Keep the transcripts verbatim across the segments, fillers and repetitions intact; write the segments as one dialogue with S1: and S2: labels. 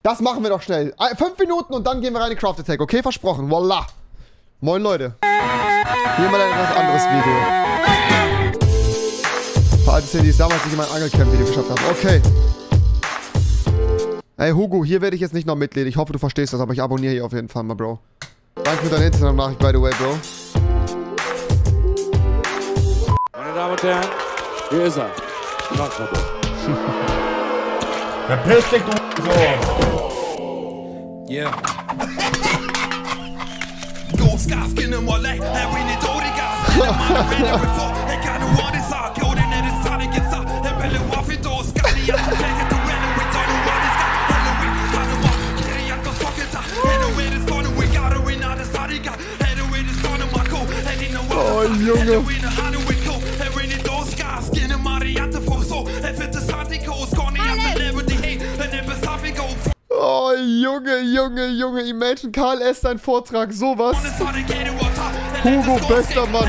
S1: Das machen wir doch schnell. Fünf Minuten und dann gehen wir rein in Craft Attack, okay? Versprochen. Voila. Moin, Leute. Hier mal ein etwas anderes Video. Veraltet Szene, die es damals nicht in mein Angelcamp-Video geschafft haben. Okay. Ey, Hugo, hier werde ich jetzt nicht noch Mitglied. Ich hoffe, du verstehst das, aber ich abonniere hier auf jeden Fall mal, Bro. Danke für deine Instagram-Nachricht, by the way, Bro.
S2: Meine Damen und Herren, hier ist er. Strafverbot.
S3: Verpiss dich, du so.
S4: Yeah. Ghost gas, skin him all like, and we need all the gas. And the man I read it before, they can't know what it's all. Killed in it, it's time to get stuck. And Billy Waff it all, Scotty, I'm taking to rent and we don't know what it's got. Halloween, Halloween, Kitty, I'm the fucking top. And the way this corner, we got it, we not the starting got. And the way this corner, my cool, and you know what?
S1: Oh, Junge.
S4: And we know how to we go, and we need those gas, skin him out, he had to fall so. If it's a Santi Coast, Connie, I'm the never the hate, and then the Safi go.
S1: Oh, Junge, Junge, Junge, Imagine Karl S. sein Vortrag, sowas. Hugo, bester Mann.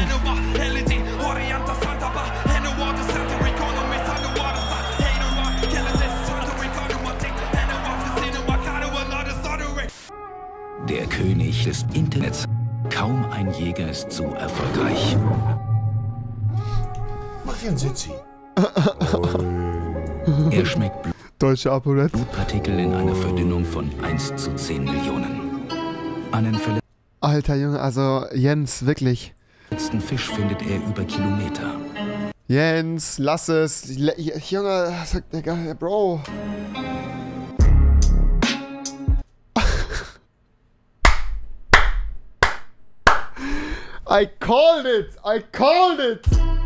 S5: Der König des Internets. Kaum ein Jäger ist so erfolgreich.
S3: Mach dir einen Sitzi.
S5: Er schmeckt Blut.
S1: Deutsche ApoRed.
S5: Blutpartikel in einer Verdünnung von eins zu zehn Millionen. Einen verletzten
S1: Alter Junge, also Jens, wirklich.
S5: Fisch findet er über Kilometer.
S1: Jens, lass es. Junge, Digga, Bro. I called it! I called it!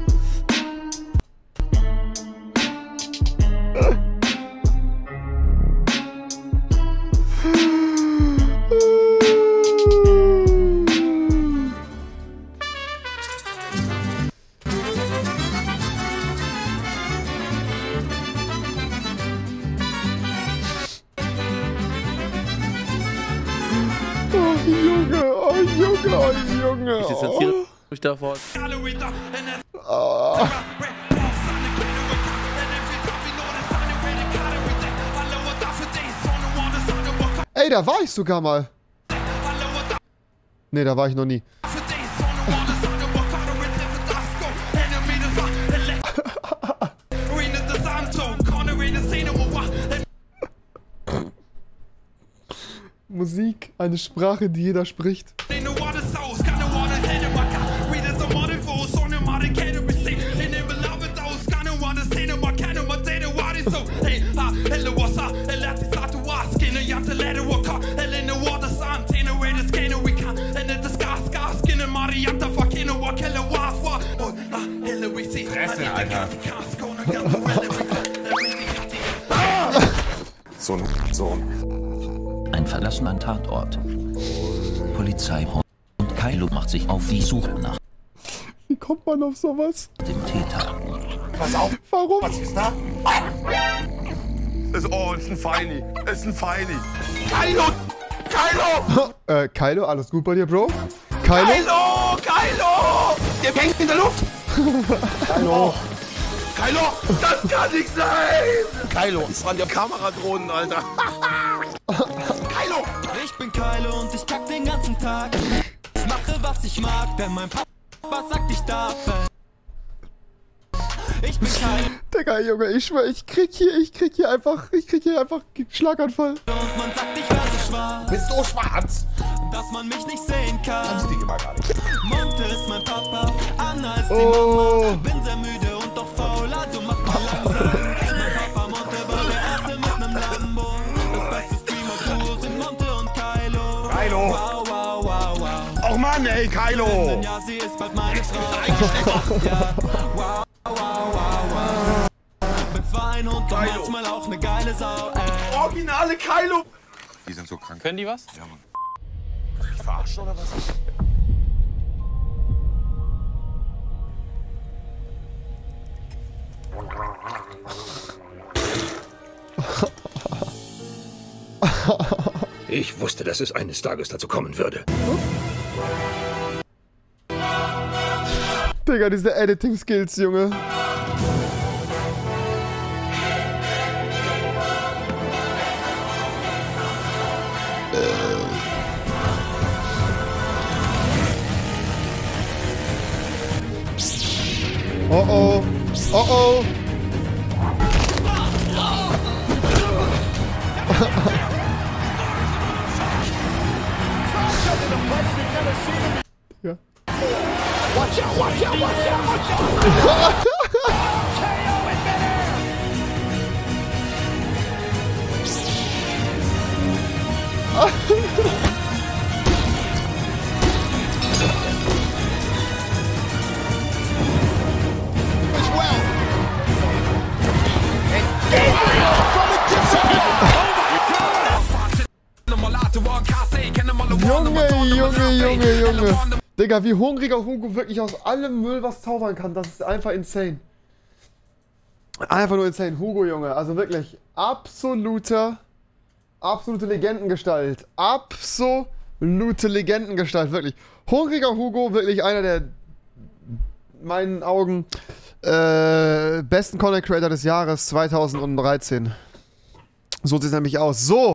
S1: Oh, Junge.
S6: Ich distanziere mich davon.
S1: Oh. Ey, da war ich sogar mal. Nee, da war ich noch nie. Musik, eine Sprache, die jeder spricht.
S3: Fresse, Alter. So ein Sohn.
S5: Ein verlassener Tatort. Polizei und Kylo macht sich auf die Suche nach
S1: Wie kommt man auf sowas?
S5: dem Täter.
S3: Pass auf.
S1: Warum?
S3: Was ist da? Ist, oh, ist ein Feini. Ist ein Feini. Kylo! Kylo!
S1: äh, Kylo, alles gut bei dir, Bro? Kylo?
S3: Kylo! Kylo! Der hängt in der Luft!
S1: Kylo!
S3: Kylo! Das kann nicht sein! Kylo, das waren ja Kameradrohnen, Alter. Kylo!
S4: Ich bin Kylo und ich kack den ganzen Tag. Ich mache, was ich mag, denn mein Papa sagt, ich darf. Ich bin Kylo.
S1: Digga, Junge, ich schwör, ich krieg hier, ich krieg hier einfach, ich krieg hier einfach Schlaganfall.
S4: Und man sagt, ich werde schwarz.
S3: Bist du schwarz?
S4: Dass man mich nicht sehen kann.
S3: Kannst du die mal gar nicht.
S4: Monte ist mein Papa, Anna ist die
S1: Oh.
S4: Mama. Bin sehr müde und doch faul, also mach mal langsam. Mein Papa Monte war der Erste mit nem Lambo. Das beste Streamer-Duo sind Monte und Kylo.
S3: Kylo!
S4: Wow, wow, wow, wow.
S3: Oh Mann, ey, Kylo!
S4: Ja, sie ist bald meine Frau. Ja, wow, wow, wow, wow. Bin zwar ein Hund und
S3: Kylo.
S4: manchmal auch eine geile Sau, ey.
S3: Originale Kylo! Die sind so krank.
S6: Können die was?
S3: Ja, Mann. Ich verarsche oder was?
S5: Ich wusste, dass es eines Tages dazu kommen würde.
S1: Digga, diese Editing-Skills, Junge. Oh oh. Oh oh. Ja.
S3: Watch out, watch out, watch out, watch out!
S1: Junge, Junge, Junge, Junge. Digga, wie hungriger Hugo wirklich aus allem Müll was zaubern kann, das ist einfach insane. Einfach nur insane. Hugo, Junge, also wirklich absoluter, absolute Legendengestalt. Absolute Legendengestalt, wirklich. Hungriger Hugo, wirklich einer der, in meinen Augen, äh, besten Content Creator des Jahres zweitausenddreizehn. So sieht es nämlich aus. So.